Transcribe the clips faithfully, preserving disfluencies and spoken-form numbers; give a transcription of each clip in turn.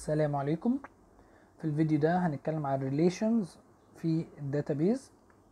السلام عليكم. في الفيديو ده هنتكلم عن relations في الداتابيز.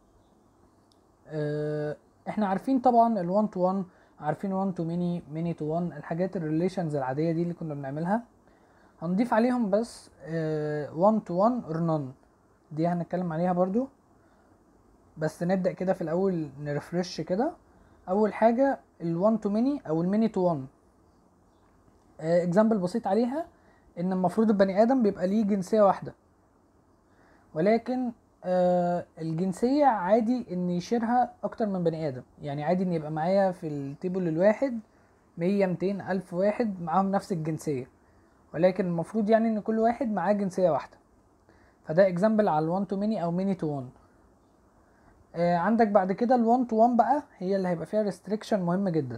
اه احنا عارفين طبعا ال one to one، عارفين one to many many to one، الحاجات الريليشنز العادية دي اللي كنا بنعملها. هنضيف عليهم بس اه one to one or none، دي هنتكلم عليها برضو. بس نبدأ كده في الأول نرفرش كده. أول حاجة ال one to many أو ال many to one. اكزامبل بسيط عليها ان المفروض البني ادم بيبقى ليه جنسية واحدة، ولكن آه الجنسية عادي ان يشيرها اكتر من بني ادم. يعني عادي ان يبقى معايا في التيبل الواحد مية ميتين الف واحد معاهم نفس الجنسية، ولكن المفروض يعني ان كل واحد معاه جنسية واحدة. فده اكزامبل على ال one to many او many to one. آه عندك بعد كده ال one to one بقى هي اللي هيبقى فيها restriction مهم جدا.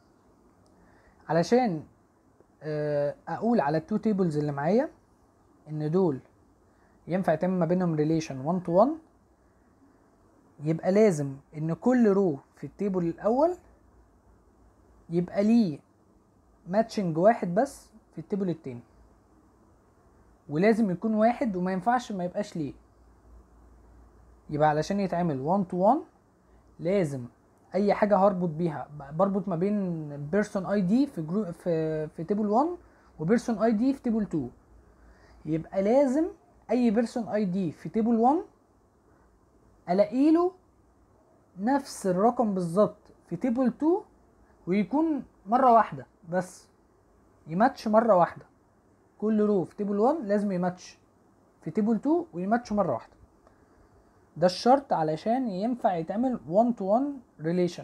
علشان آه اقول على التو تيبلز اللي معايا ان دول ينفع يتم ما بينهم ريليشن one to one، يبقى لازم ان كل رو في التيبل الاول يبقى ليه ماتشنج واحد بس في التيبل التاني، ولازم يكون واحد وما ينفعش ما يبقاش ليه. يبقى علشان يتعمل one to one لازم اي حاجه هربط بيها، بربط ما بين بيرسون اي دي في جرو في في تيبل one وبيرسون اي دي في تيبل two، يبقى لازم اي بيرسون اي دي في تيبل one الاقي له نفس الرقم بالظبط في تيبل two، ويكون مره واحده بس، يماتش مره واحده. كل رو في تيبل one لازم يماتش في تيبل two ويماتش مره واحده. ده الشرط علشان ينفع يتعمل one to one relation.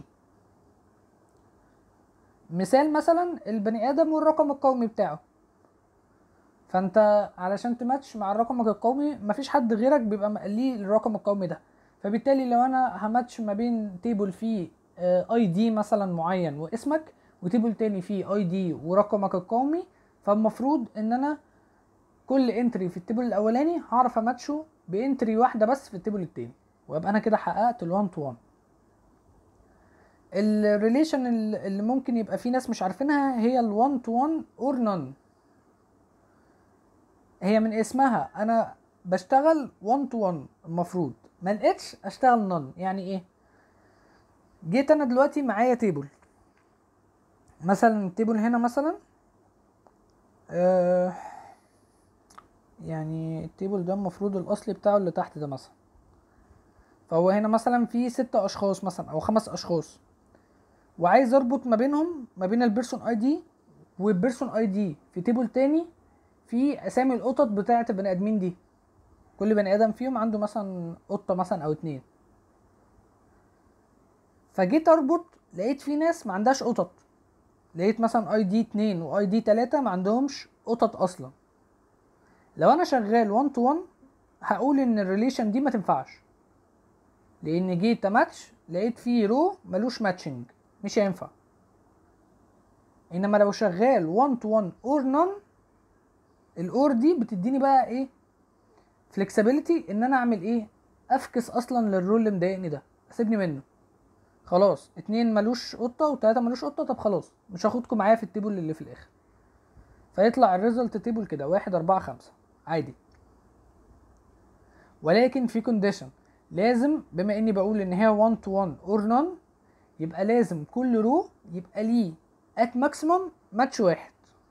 مثال مثلا البني ادم والرقم القومي بتاعه، فانت علشان تماتش مع الرقم القومي مفيش حد غيرك بيبقى ليه الرقم القومي ده. فبالتالي لو انا هماتش ما بين تيبل فيه اي دي مثلا معين واسمك، وتيبل تاني فيه اي دي ورقمك القومي، فالمفروض ان انا كل انتري في التيبل الاولاني هعرف اماتشه بانتري واحده بس في التيبل التاني، وابقى انا كده حققت ال one to one. الريليشن اللي ممكن يبقى في ناس مش عارفينها هي ال one to one or none. هي من اسمها انا بشتغل one to one، المفروض ما لقيتش اشتغل none. يعني ايه؟ جيت انا دلوقتي معايا تيبل مثلا، التيبل هنا مثلا آه يعني التيبل ده المفروض الاصلي بتاعه اللي تحت ده مثلا، فهو هنا مثلا في ستة اشخاص مثلا او خمس اشخاص، وعايز اربط ما بينهم ما بين البيرسون اي دي والبيرسون اي دي في تيبل تاني في اسامي القطط بتاعه البني ادمين دي. كل بني ادم فيهم عنده مثلا قطه مثلا او اتنين، فجيت اربط لقيت في ناس ما عندهاش قطط، لقيت مثلا اي دي اتنين واي دي تلاتة ما عندهمش قطط اصلا. لو انا شغال one to one هقول ان الريليشن دي ما تنفعش، لان جيت ماتش لقيت فيه رو ملوش ماتشنج، مش هينفع. انما لو شغال one to one or none، الاور دي بتديني بقى ايه؟ فلكسبيليتي ان انا اعمل ايه؟ افكس اصلا للرول اللي مضايقني ده، اسيبني منه. خلاص اتنين ملوش قطه وتلاته ملوش قطه، طب خلاص مش هاخدكم معايا في التيبل اللي في الاخر، فيطلع الريزلت تيبل كده واحد اربعة خمسة عادي. ولكن في كونديشن، لازم بما اني بقول ان هي one to one or none، يبقى لازم كل رو يبقى ليه at maximum ماتش واحد،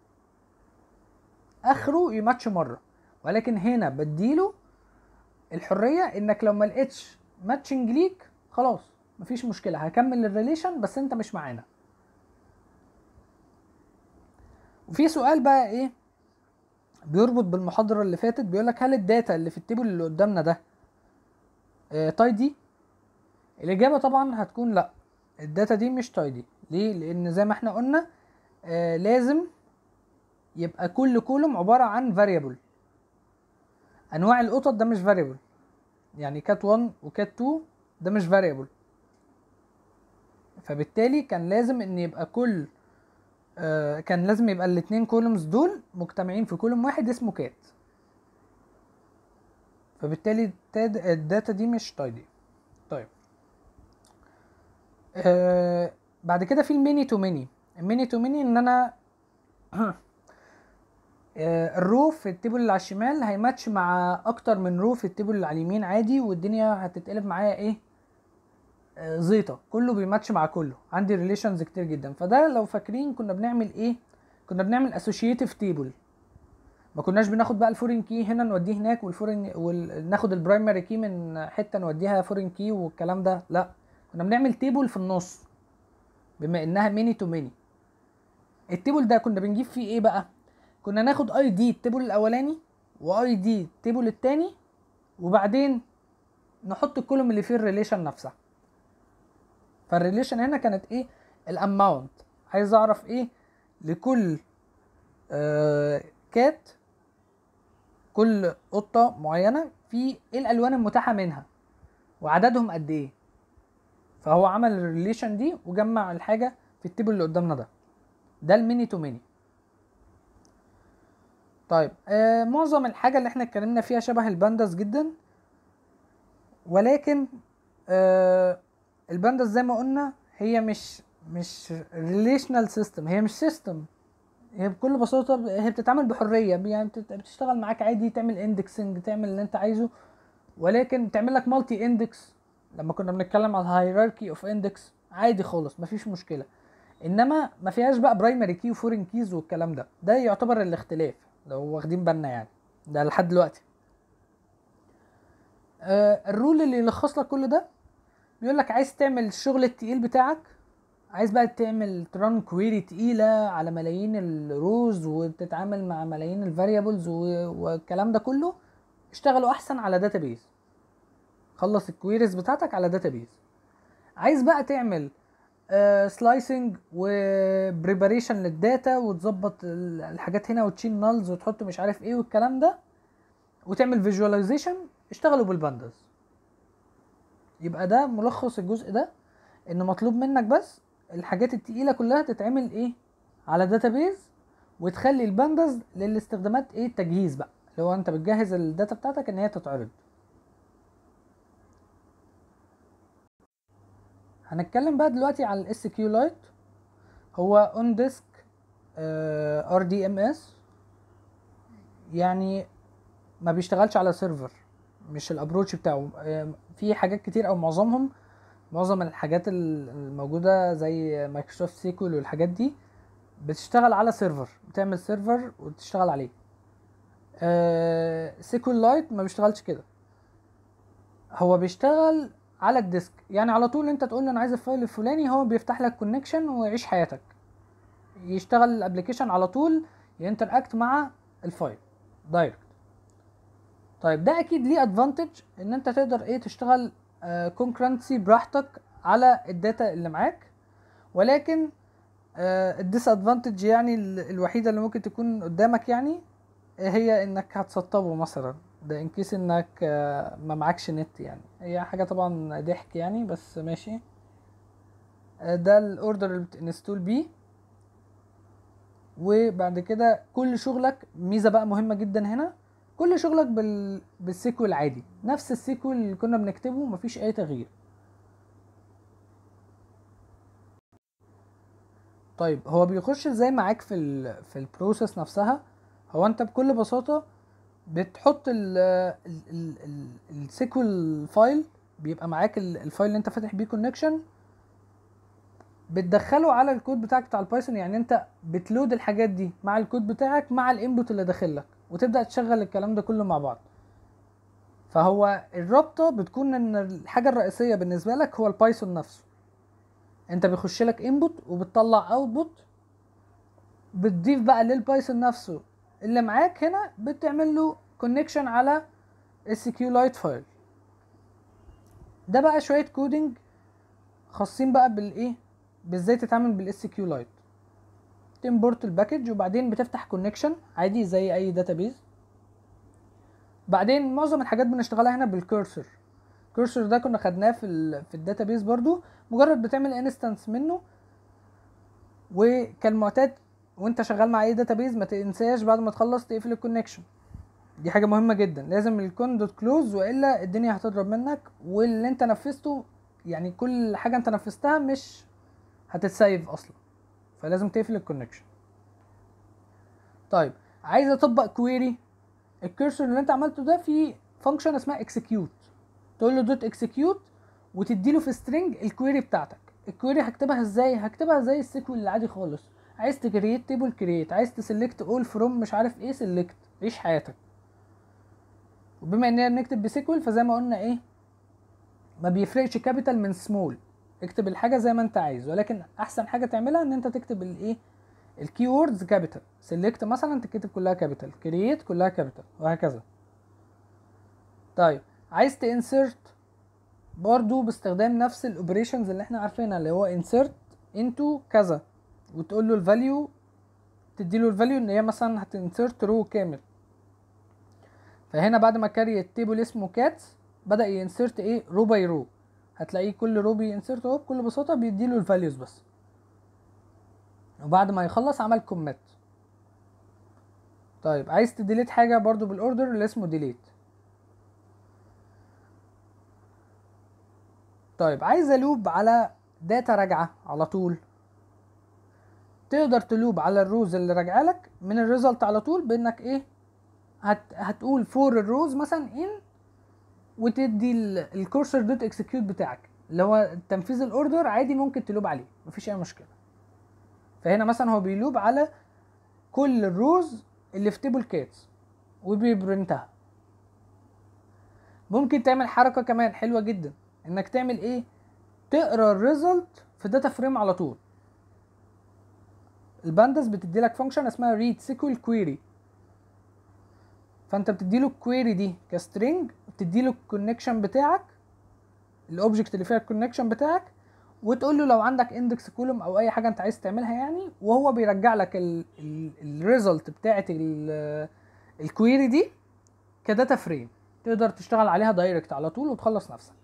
اخره يماتش مره. ولكن هنا بديله الحريه انك لو ما لقيتش ماتشنج ليك خلاص مفيش مشكله، هكمل الريليشن بس انت مش معانا. وفي سؤال بقى ايه بيربط بالمحاضره اللي فاتت، بيقولك هل الداتا اللي في التيبل اللي قدامنا ده آه تايدي؟ الاجابه طبعا هتكون لا، الداتا دي مش تايدي. ليه؟ لان زي ما احنا قلنا آه لازم يبقى كل كولوم عباره عن فاريبل. انواع القطط ده مش فاريبل، يعني كات واحد وكات اتنين ده مش فاريبل. فبالتالي كان لازم ان يبقى كل آه كان لازم يبقى الاتنين كولومز دول مجتمعين في كولوم واحد اسمه كات. فبالتالي الداتا دي مش تايدي. طيب آه بعد كده في الميني تو ميني. الميني تو ميني ان انا آه، الرو في التيبل اللي على الشمال هيماتش مع اكتر من رو في التيبل اللي على اليمين عادي، والدنيا هتتقلب معايا ايه، آه، زيطه، كله بيماتش مع كله، عندي ريليشنز كتير جدا. فده لو فاكرين كنا بنعمل ايه، كنا بنعمل اسوشيتيف تيبل، ما كناش بناخد بقى الفورين كي هنا نوديه هناك، والفورين وناخد البرايمري كي من حته نوديها فورين كي والكلام ده، لا، كنا بنعمل تيبل في النص بما انها ميني تو ميني. التيبل ده كنا بنجيب فيه ايه بقى، كنا ناخد اي دي التيبل الاولاني واي دي التيبل التاني، وبعدين نحط الكولوم اللي فيه الريليشن نفسها. فالريليشن هنا كانت ايه، الاماونت، عايز اعرف ايه لكل آه كات، كل قطه معينه في ايه الالوان المتاحه منها وعددهم قد ايه. فهو عمل الريليشن دي وجمع الحاجه في التيبل اللي قدامنا ده، ده الميني تو ميني. طيب آه معظم الحاجه اللي احنا اتكلمنا فيها شبه البانداس جدا، ولكن آه البانداس زي ما قلنا هي مش مش ريليشنال سيستم، هي مش سيستم، هي بكل بساطه هي بتتعامل بحريه، يعني بتشتغل معاك عادي، تعمل اندكسنج، تعمل اللي انت عايزه، ولكن تعمل لك مالتي اندكس. لما كنا بنتكلم على الهيراركي اوف اندكس عادي خالص مفيش مشكله، انما ما فيهاش بقى برايمري كي وفورين كيز والكلام ده، ده يعتبر الاختلاف لو واخدين بالنا يعني، ده لحد دلوقتي. آه الرول اللي يلخص لك كل ده بيقول لك عايز تعمل الشغل التقيل بتاعك، عايز بقى تعمل تران كويري تقيله على ملايين الروز وتتعامل مع ملايين الفاريبلز والكلام ده كله، اشتغلوا احسن على داتابيز، خلص الكويريز بتاعتك على داتابيز. عايز بقى تعمل سلايسنج وبريباريشن للداتا وتظبط الحاجات هنا وتشيل نالز وتحط مش عارف ايه والكلام ده، وتعمل فيجواليزيشن، اشتغلوا بالبانداز. يبقى ده ملخص الجزء ده، ان مطلوب منك بس الحاجات التقيله كلها تتعمل ايه على داتابيز، وتخلي البانداز للاستخدامات ايه، التجهيز بقى، اللي هو انت بتجهز الداتا بتاعتك ان هي تتعرض. هنتكلم بقى دلوقتي على الاس كيو لايت. هو اون ديسك ار دي ام اس، يعني ما بيشتغلش على سيرفر، مش الابروتش بتاعه. آه في حاجات كتير او معظمهم، معظم الحاجات الموجوده زي مايكروسوفت سيكول والحاجات دي بتشتغل على سيرفر، بتعمل سيرفر وتشتغل عليه. آه سيكول لايت ما بيشتغلش كده، هو بيشتغل على الديسك، يعني على طول انت تقول له انا عايز الفايل الفلاني، هو بيفتح لك كونكشن ويعيش حياتك، يشتغل الابلكيشن على طول، ينتراكت مع الفايل دايركت. طيب ده اكيد ليه ادفانتج ان انت تقدر ايه تشتغل كونكرنسي براحتك على الداتا اللي معاك، ولكن الديس ادفانتج يعني الوحيده اللي ممكن تكون قدامك يعني هي انك هتسطبه مثلا، ده ان كيس انك آه ما معكش نت، يعني هي حاجه طبعا ضحك يعني بس ماشي. آه ده الاوردر اللي بتنستول بيه، وبعد كده كل شغلك، ميزه بقى مهمه جدا هنا، كل شغلك بال... بالسيكوال العادي، نفس السيكوال اللي كنا بنكتبه، مفيش اي تغيير. طيب هو بيخش ازاي معاك في ال... في البروسيس نفسها. هو انت بكل بساطه بتحط ال ال ال ال السيكوال فايل، بيبقى معاك ال- الفايل اللي انت فاتح بيه كونكشن، بتدخله على الكود بتاعك بتاع البايثون، يعني انت بتلود الحاجات دي مع الكود بتاعك مع الانبوت اللي داخلك، وتبدا تشغل الكلام ده كله مع بعض. فهو الرابطه بتكون ان الحاجه الرئيسيه بالنسبه لك هو البايثون نفسه، انت بيخش لك انبوت وبتطلع اوتبوت، بتضيف بقى للبايثون نفسه اللي معاك هنا، بتعمل له كونكشن على اس كيو لايت فايل. ده بقى شويه كودنج خاصين بقى بالايه، بازاي تتعامل بالاس كيو لايت. تمبورت الباكج وبعدين بتفتح كونكشن عادي زي اي داتابيز. بعدين معظم الحاجات بنشتغلها هنا بالكورسر، الكورسر ده كنا خدناه في ال في الداتابيز برضو، مجرد بتعمل انستنس منه، وكان معتاد وانت شغال مع اي داتابيز ما تنساش بعد ما تخلص تقفل الكونكشن، دي حاجه مهمه جدا، لازم الكون دوت كلوز والا الدنيا هتضرب منك، واللي انت نفذته يعني كل حاجه انت نفذتها مش هتتسيف اصلا، فلازم تقفل الكونكشن. طيب عايز اطبق كويري، الكيرسور اللي انت عملته ده فيه فانكشن اسمها اكسكيوت، تقول له دوت اكسكيوت وتديله في سترينج الكويري بتاعتك. الكويري هكتبها ازاي؟ هكتبها زي السيكوال العادي خالص. عايز تكريت تيبل كريت، عايز تسلكت اول فروم مش عارف ايه سلكت، عيش حياتك. وبما اننا بنكتب بسيكوال فزي ما قلنا ايه، ما بيفرقش كابيتال من سمول، اكتب الحاجه زي ما انت عايز، ولكن احسن حاجه تعملها ان انت تكتب الايه الكي ووردز كابيتال. سيلكت مثلا تكتب كلها كابيتال، كرييت كلها كابيتال، وهكذا. طيب عايز تانسرت برضو باستخدام نفس الاوبريشنز اللي احنا عارفينها، اللي هو انسرت انتو كذا، وتقول له الفاليو، تدي له الفاليو ان هي مثلا هتنسرت رو كامل. فهنا بعد ما كاري التيبل اسمه كاتس بدا ينسرت ايه رو باي رو، هتلاقيه كل رو بينسرت اهو بكل بساطه بيدي له الفاليوز بس، وبعد ما يخلص عمل كوميت. طيب عايز تديليت حاجه برضو بالاوردر اللي اسمه ديليت. طيب عايز الوب على داتا راجعه على طول، تقدر تلوب على الروز اللي راجعه لك من الريزلت على طول بانك ايه هت هتقول فور الروز مثلا ان، وتدي الكورسر دوت اكسكيوت بتاعك اللي هو تنفيذ الاوردر عادي، ممكن تلوب عليه مفيش اي مشكله. فهنا مثلا هو بيلوب على كل الروز اللي في تيبل كاتس وبيبرنتها. ممكن تعمل حركه كمان حلوه جدا، انك تعمل ايه، تقرا الريزلت في داتا فريم على طول. البانداس بتدي لك فانكشن اسمها read سيكوال query، فانت بتدي له الكويري دي كسترينج، بتدي له الكونكشن بتاعك، الاوبجكت اللي فيها الكونكشن بتاعك، وتقول له لو عندك اندكس كولوم او اي حاجه انت عايز تعملها يعني، وهو بيرجع لك الريزلت بتاعه الكويري دي كداتا فريم، تقدر تشتغل عليها دايركت على طول وتخلص نفسك.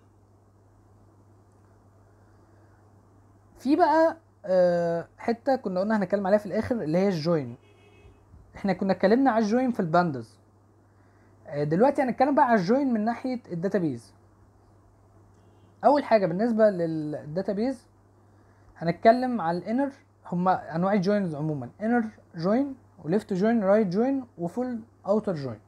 في بقى حته كنا قلنا هنتكلم عليها في الاخر اللي هي الجوين. احنا كنا اتكلمنا على الجوين في البانداز، دلوقتي هنتكلم بقى على الجوين من ناحيه الداتابيز. اول حاجه بالنسبه للداتابيز هنتكلم على الانر، هما انواع الجوينز عموما، انر جوين وليفت جوين رايت جوين وفول اوتر جوين.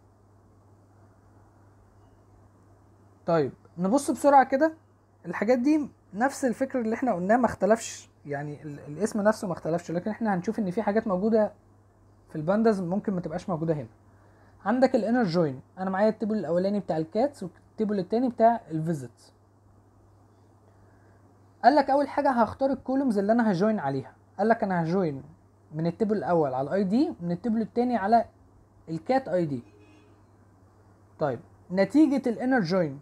طيب نبص بسرعه كده، الحاجات دي نفس الفكر اللي احنا قلناه ما اختلفش، يعني الاسم نفسه ما اختلفش، لكن احنا هنشوف ان في حاجات موجوده في البانداز ممكن ما تبقاش موجوده هنا. عندك الانر جوين، انا معايا التيبل الاولاني بتاع الكاتس والتيبل الثاني بتاع الفيزيتس. قال لك اول حاجه هختار الكولومز اللي انا هجوين عليها، قال لك انا هجوين من التيبل الاول على الاي دي، من التيبل الثاني على الكات اي دي. طيب نتيجه الانر جوين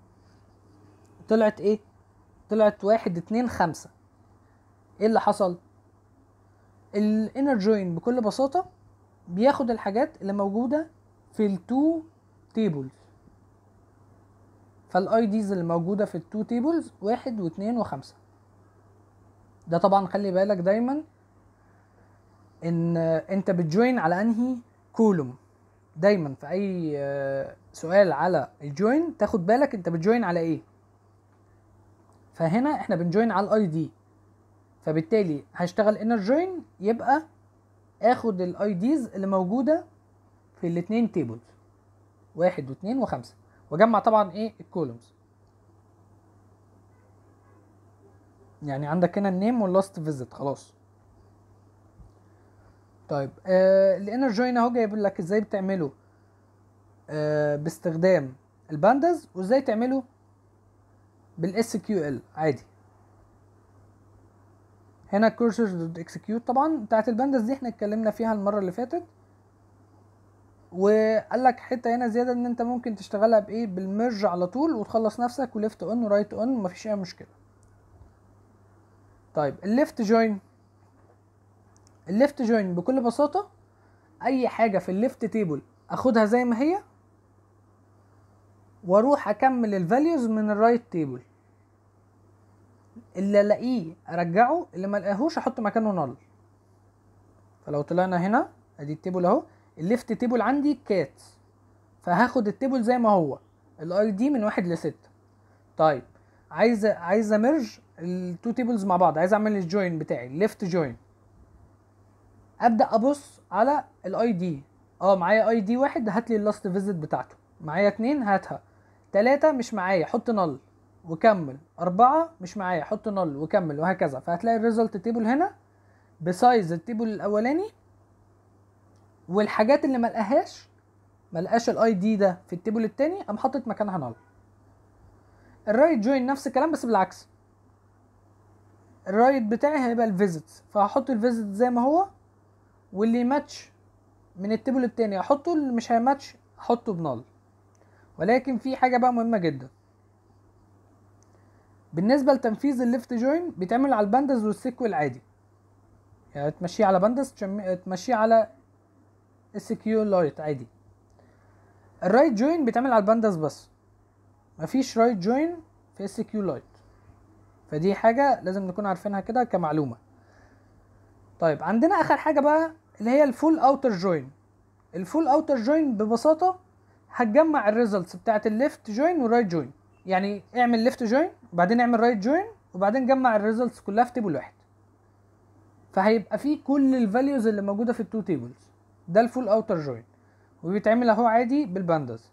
طلعت ايه؟ طلعت واحد اتنين خمسة. ايه اللي حصل؟ الانر جوين بكل بساطه بياخد الحاجات اللي موجوده في التو تيبلز، فالاي ديز اللي موجوده في التو تيبلز واحد واثنين وخمسة. ده طبعا خلي بالك دايما ان انت بتجوين على انهي كولوم، دايما في اي سؤال على الجوين تاخد بالك انت بتجوين على ايه. فهنا احنا بنجوين على الاي دي، فبالتالي هشتغل انر جوين يبقى اخد الاي ديز اللي موجوده في الاثنين تيبلز واحد واثنين وخمسة، واجمع طبعا ايه الكولومز. يعني عندك هنا النيم واللاست فيزيت خلاص. طيب آه الانر جوين اهو جايب لك ازاي بتعمله آه باستخدام البانداز، وازاي تعمله بالاس كيو ال عادي. هنا كورسرز دوت اكسكيوت طبعا بتاعت البانداز دي احنا اتكلمنا فيها المره اللي فاتت، وقال لك حته هنا زياده ان انت ممكن تشتغلها بايه بالميرج على طول وتخلص نفسك، وليفت اون ورايت اون مفيش اي مشكله. طيب الليفت جوين، الليفت جوين بكل بساطه اي حاجه في الليفت تيبل اخدها زي ما هي واروح اكمل الفاليوز من الرايت تيبل، اللي الاقيه ارجعه، اللي ما الاقيهوش احط مكانه نل. فلو طلعنا هنا ادي التيبل اهو، الليفت تيبل عندي كات، فهاخد التيبل زي ما هو الاي دي من واحد لستة. طيب عايز عايز امرج التو تيبلز مع بعض، عايز اعمل الجوين بتاعي ليفت جوين، ابدا ابص على الاي دي اه معايا اي دي واحد، هات لي اللاست فيزيت بتاعته. معايا اتنين، هاتها. تلاتة مش معايا، حط نل وكمل. أربعة مش معايا، حط نل وكمل، وهكذا. فهتلاقي الريزلت تيبل هنا بسايز التيبل الاولاني، والحاجات اللي ملقاهاش ملقاش الاي دي ده في التيبل التاني قام حاطط مكانها نل. الرايت جوين نفس الكلام بس بالعكس. الرايت بتاعي هيبقى الفيزيتس، فهحط الفيزيت زي ما هو، واللي ماتش من التيبل التاني احطه، اللي مش هيماتش احطه بنال. ولكن في حاجه بقى مهمه جدا بالنسبه لتنفيذ الليفت جوين، بيتعمل على الباندز والسيكوال عادي. يعني تمشيه على باندز، تمشيه على اس كيو لايت عادي. الرايت جوين بيتعمل على الباندز بس، مفيش رايت جوين في اس كيو لايت. فدي حاجه لازم نكون عارفينها كده كمعلومه. طيب عندنا اخر حاجه بقى اللي هي الفول اوتر جوين. الفول اوتر جوين ببساطه هتجمع الريزلتس بتاعت الليفت جوين والرايت جوين. يعني اعمل ليفت جوين وبعدين اعمل رايت جوين وبعدين جمع الريزلتس كلها في تيبل واحد، فهيبقى فيه كل الفاليوز اللي موجوده في التو تيبلز. ده الفول اوتر جوين، وبيتعمل اهو عادي بالبانداز.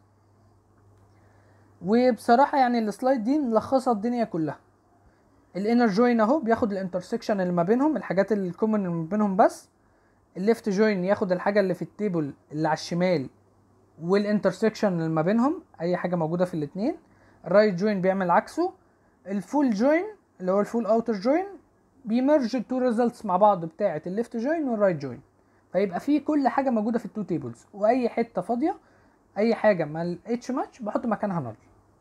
وبصراحه يعني السلايد دي ملخصه الدنيا كلها. الانر جوين اهو بياخد الانترسكشن اللي ما بينهم، الحاجات الكومن اللي ما بينهم بس. الليفت جوين ياخد الحاجه اللي في التيبل اللي على الشمال والانترسكشن اللي ما بينهم، اي حاجه موجوده في الاثنين. الرايت جوين بيعمل عكسه. الفول جوين اللي هو الفول اوتر جوين بيمرج التو ريزلتس مع بعض بتاعه الليفت جوين والرايت جوين، فيبقى فيه كل حاجه موجوده في التو تيبلز، واي حته فاضيه اي حاجه ما لقيتش ماتش بحط مكانها نل.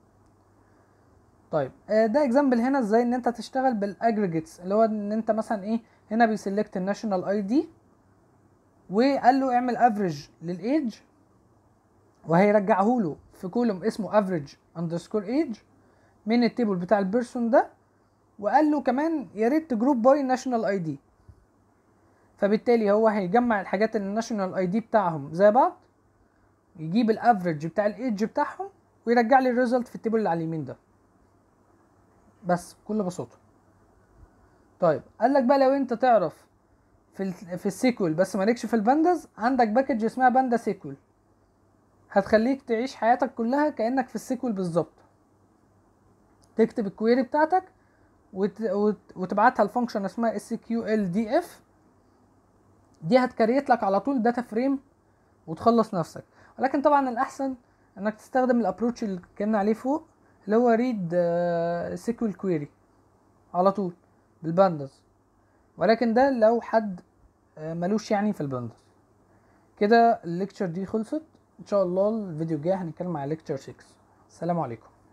طيب ده اكزامبل هنا ازاي ان انت تشتغل بالاجريجيتس، اللي هو ان انت مثلا ايه، هنا بيسلكت الناشونال اي دي وقال له اعمل افريج للايدج، وهيرجعه له في كولوم اسمه افريج اندرسكور ايدج من التيبل بتاع البيرسون ده، وقال له كمان يا ريت تجروب باي ناشونال اي دي. فبالتالي هو هيجمع الحاجات اللي الناشونال اي دي بتاعهم زي بعض، يجيب الافريج بتاع الايدج بتاعهم ويرجع لي الريزلت في التيبل اللي على اليمين ده بس بكل بساطه. طيب قال لك بقى لو انت تعرف في في السيكول بس مالكش في البانداز، عندك باكج اسمها باندا سيكول، هتخليك تعيش حياتك كلها كأنك في السيكول بالظبط. تكتب الكويري بتاعتك وت... وت... وتبعتها لفانكشن اسمها اس كيو ال دي اف، دي هتكريت لك على طول داتا فريم وتخلص نفسك. ولكن طبعا الاحسن انك تستخدم الابروتش اللي اتكلمنا عليه فوق، اللي هو ريد سيكول كويري على طول بالبانداز. ولكن ده لو حد ملوش يعني في البانداز. كده الليكتشر دي خلصت. ان شاء الله الفيديو الجاي هنتكلم على ليكتشر ستة. السلام عليكم.